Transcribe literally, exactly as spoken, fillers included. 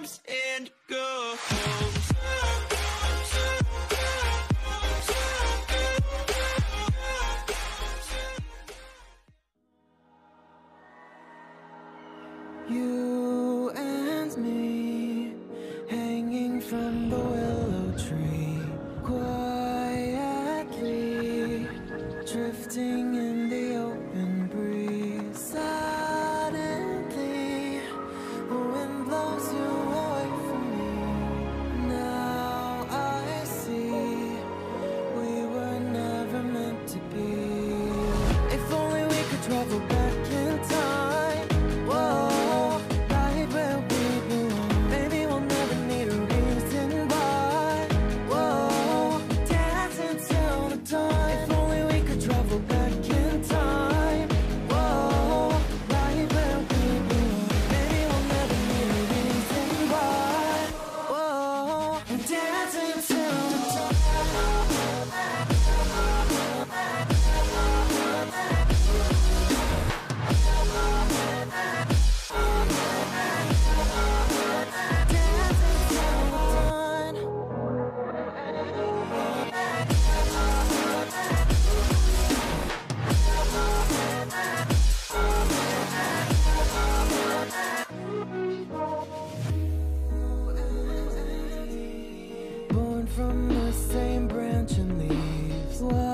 comes and goes. You and me, hanging from the willow tree, quietly drifting in the open breeze. Suddenly, the wind blows you away from me. Now I see we were never meant to be. If only we could travel back in time. Whoa. From the same branch and leaves.